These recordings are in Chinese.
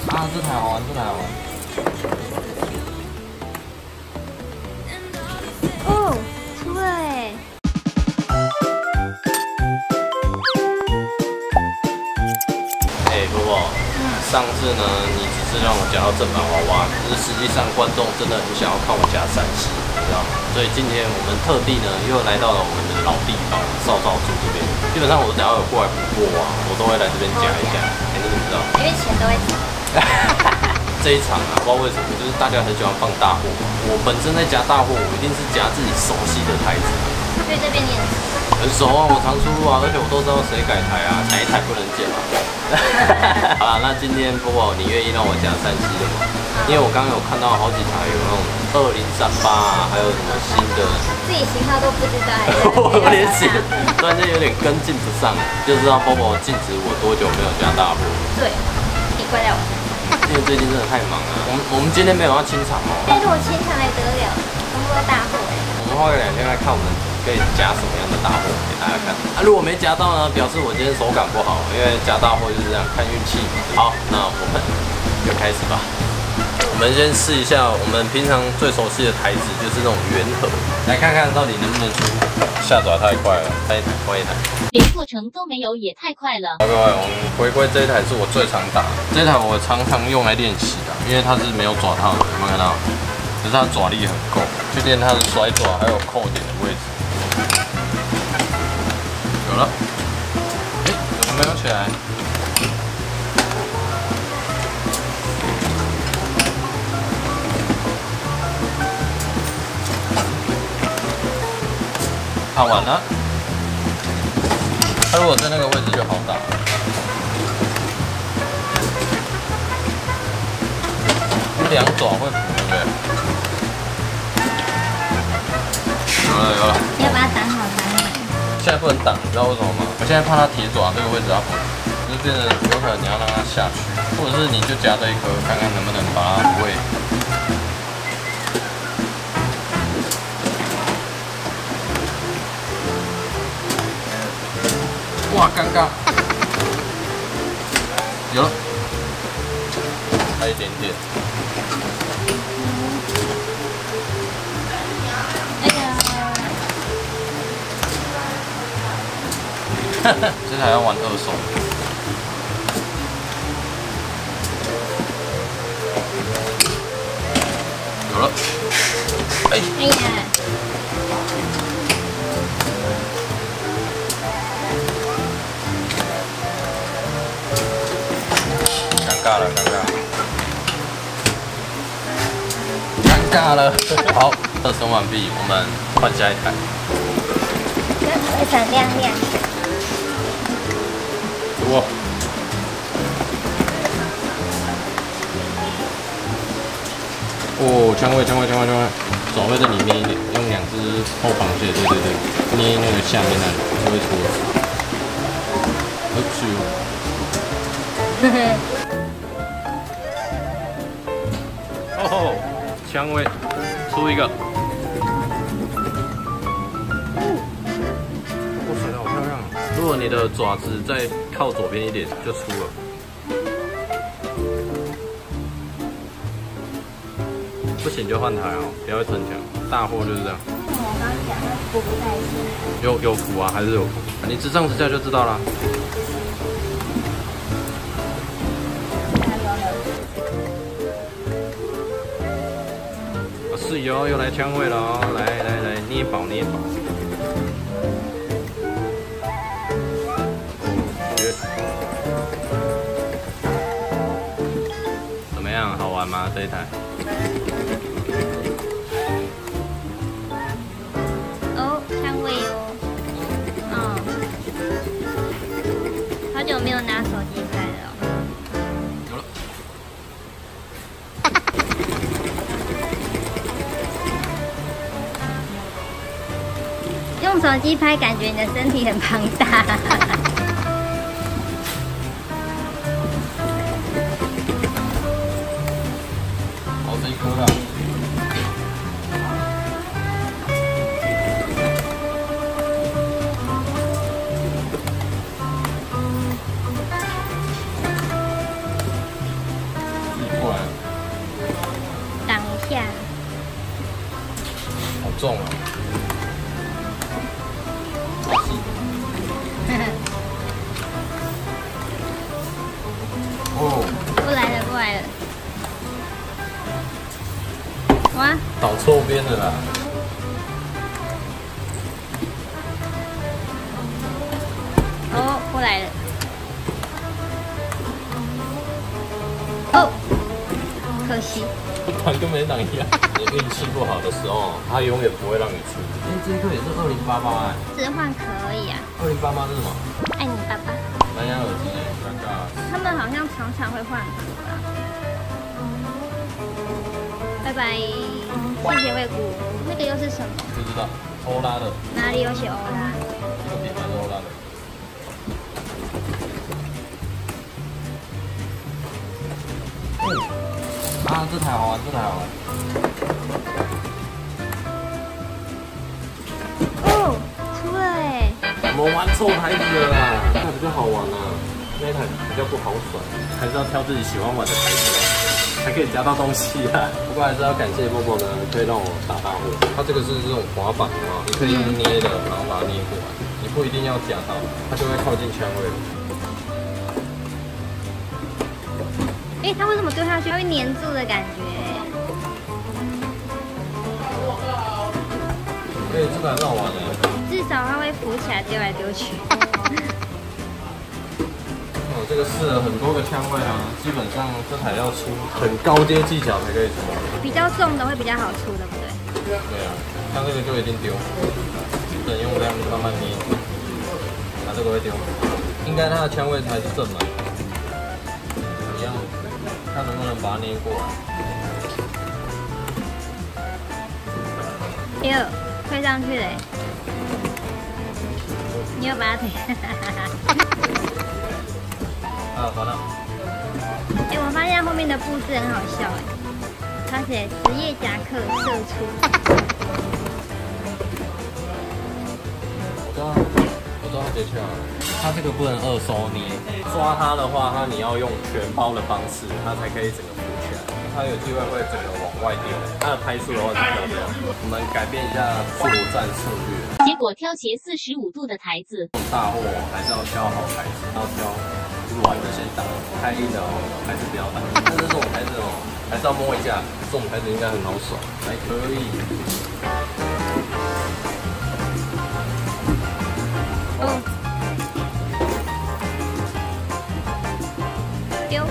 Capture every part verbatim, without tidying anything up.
啊，这台好玩，这台好玩。 哦，出了哎！ 哎，波波，上次呢，你只是让我夹到正版娃娃，可是实际上观众真的很想要看我夹三 C， 你知道吗？所以今天我们特地呢，又来到了我们的老地方少少组这边。基本上我只要有过来补货啊，我都会来这边夹一下。哎，你怎么知道？ 因为钱都会少。 这一场啊，不知道为什么，就是大家很喜欢放大货。我本身在夹大货，我一定是夹自己熟悉的台子。 所以这边你很熟。 很熟啊，我常出入啊，而且我都知道谁改台啊，哪一台不能剪嘛。好啦，那今天波波，你愿意让我夹三 C 的吗？因为我刚刚有看到好几台有那种二零三八啊，还有什么新的， 自己型号都不知道， 我连型突然间有点跟进不上，就知道波波禁止我多久没有夹大货。对， 你怪在我。 因为最近真的太忙了，我们我们今天没有要清场哦。 但如果清场还得了，全部都大货哎。 我们花个两天来看我们可以夹什么样的大货给大家看。啊，如果没夹到呢，表示我今天手感不好，因为夹大货就是这样，看运气嘛。好，那我们就开始吧。我们先试一下我们平常最熟悉的台子，就是那种圆盒，来看看到底能不能出。下爪太快了，换一台，换一台。 连过程都没有，也太快了。 各位，我们回归这一台是我最常打的，这台我常常用来练习的，因为它是没有爪套的，有没有看到？可是它爪力很够，去练它的甩爪还有扣点的位置。有了，哎，怎么没有起来？打完了，它如果在那个位置就好打。两爪会补，对不对？有了有了。 你要把它挡好挡满。 现在不能挡，你知道为什么吗？我现在怕它铁爪这个位置要补，就是变成有可能你要让它下去，或者是你就夹这一颗，看看能不能把它补位。哇，尴尬！有了，差一点点。 哎呀！ 这台要玩二手。有了。哎。 哎呀！ 尴尬了，尴尬，尴尬了。好，热身完毕，我们换下一台。 会闪亮亮。 哇！哦，枪位，枪位，枪位，枪位，爪位在里面一点，用两只后螃蟹，对对对，捏那个下面那里就会出了。好久。嘿嘿。哦，枪位出一个，哇，甩得好漂亮啊！如果你的爪子再靠左边一点，就出了。不行就换台哦，不要逞强，大货就是这样。 我刚刚讲的补不太行。 有有补啊，还是有补？你直上直下就知道啦。是哟，又来枪位了哦！来来来，捏宝捏宝。哦，绝！怎么样？好玩吗？这一台？ 哦，枪位哦。哦。好久没有拿手机拍了。 有了。 用手机拍，感觉你的身体很庞大。 好，这一颗了。 错边了啦。 哦，过来了。哦，可惜。 团跟没挡一样。你运气不好的时候，他永远不会让你吃。哎、欸，这一颗也是二零八八哎。 置换可以啊。 二零八八是什么？ 爱你爸爸。 蓝牙耳机哎，尴尬。 他们好像常常会换壳啊。拜拜，谢谢惠顾。那个又是什么？ 不知道，欧拉的。 哪里有写欧拉？ 这个品牌是欧拉的。啊，这台好玩，这台好玩。 哦，出了哎！ 我们玩错台子了啦，那台比较好玩啊，那一台比较不好甩，还是要挑自己喜欢玩的台子，才可以夹到东西啊。不过还是要感谢波波呢，可以让我打大货。它这个是这种滑板啊，你可以用捏的，然后把它捏过来，你不一定要夹到，它就会靠近枪位了。 哎、欸，它为什么丢下去它会粘住的感觉？ 哎、欸，这个很好玩的。 至少它会浮起来丢来丢去。 哦，这个试了很多个枪位啊，基本上这台要出很高阶技巧才可以出。 比较重的会比较好出，对不对？ 对啊，像这个就一定丢，等用这样慢慢捏，啊，这个会丢。应该它的枪位才是正满。一样。看能不能把它捏过来。 哎呦，推上去嘞！你又把它推， 啊，完了。 哎、欸，我发现后面的布置很好笑哎，它写职业夹克射出。 我知道，我知道它诀窍了。它这个不能二收捏，抓它的话，它你要用全抛的方式，它才可以整个浮起来。它有机会会整个往外丢，它的拍速的话是漂亮。我们改变一下作战策略。 结果挑斜四十五度的台子， 大货还是要挑好台子，要挑软的先打，太硬的哦还是不要打。但是这种台子哦，还是要摸一下，这种台子应该很好爽，还可以。 哦，丢，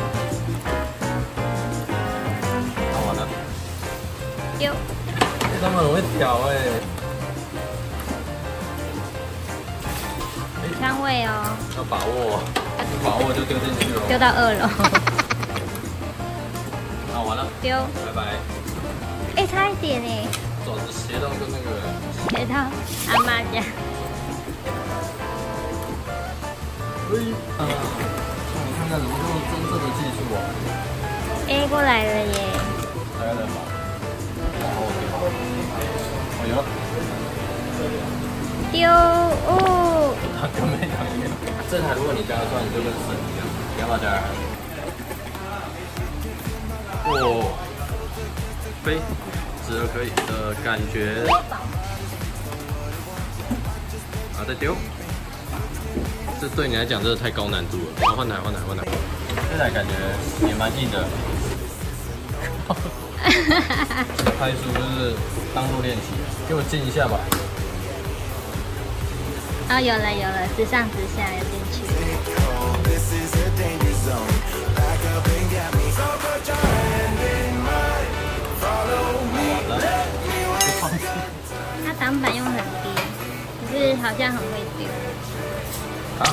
好完了， 丢。 他们很会挑哎。 枪位哦， 要把握，不把握就丢进去了。 丢到二楼。 好，完了。 丢。 拜拜。 哎、欸，差一点哎。 爪子斜到跟那个。 斜到阿妈家。 哎，啊，你看看怎么用真正的技术啊 ！A 过来了耶。 来了吗？往后丢。哎呦。 丢哦。 跟没两样。这台如果你加得出来，你就跟神一样。你要不要加？哦，飞，值得可以的感觉。啊，再丢。这对你来讲真的太高难度了。好，换台，换台，换台。这台感觉也蛮硬的。这拍速就是当做练习，给我静一下吧。 哦，有了有了，直上直下有进去。它挡板用很低，可是好像很会丢。 好。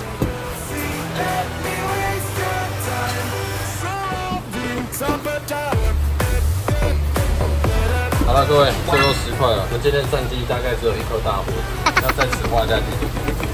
好了，各位，最后十块了。我们今天战绩大概只有一颗大火，要在此画下句点。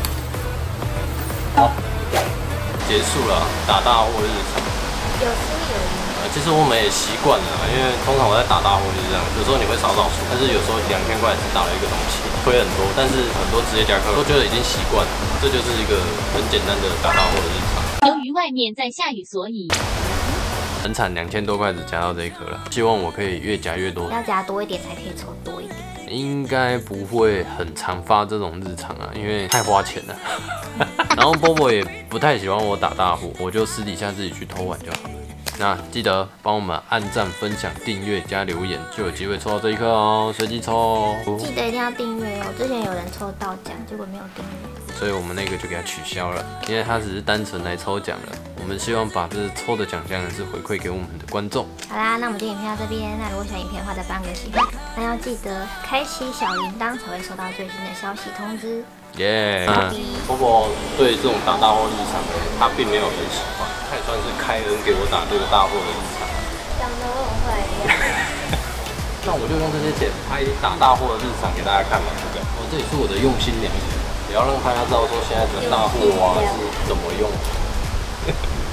好，结束了打大货日常。 有输有赢。 呃，其实我们也习惯了，因为通常我在打大货就是这样，有时候你会少少输，但是有时候两千块只打了一个东西，亏很多。但是很多职业夹克都觉得已经习惯了，这就是一个很简单的打大货的日常。 由于外面在下雨，所以。 很惨，两千多块只夹到这一颗了。希望我可以越夹越多， 要夹多一点才可以抽多一点。 应该不会很常发这种日常啊，因为太花钱了。然后波波也不太喜欢我打大户，我就私底下自己去偷玩就好了。 那记得帮我们按赞、分享、订阅加留言，就有机会抽到这一颗哦，随机抽哦。 记得一定要订阅哦，之前有人抽到奖，结果没有订阅， 所以我们那个就给它取消了，因为它只是单纯来抽奖的。我们希望把这抽的奖项是回馈给我们的观众。 好啦，那我们今天影片到这边。那如果喜欢影片的话，再帮个喜欢，那要记得开启小铃铛，才会收到最新的消息通知。 耶、yeah. 波波对这种打大货日常，他并没有很喜欢，他也算是开恩给我打这个大货的日常。 讲得我很会一样。 那我就用这些钱拍打大货的日常给大家看嘛，对不对？哦，这也是我的用心良苦，也要让大家知道说现在的大货啊是怎么用。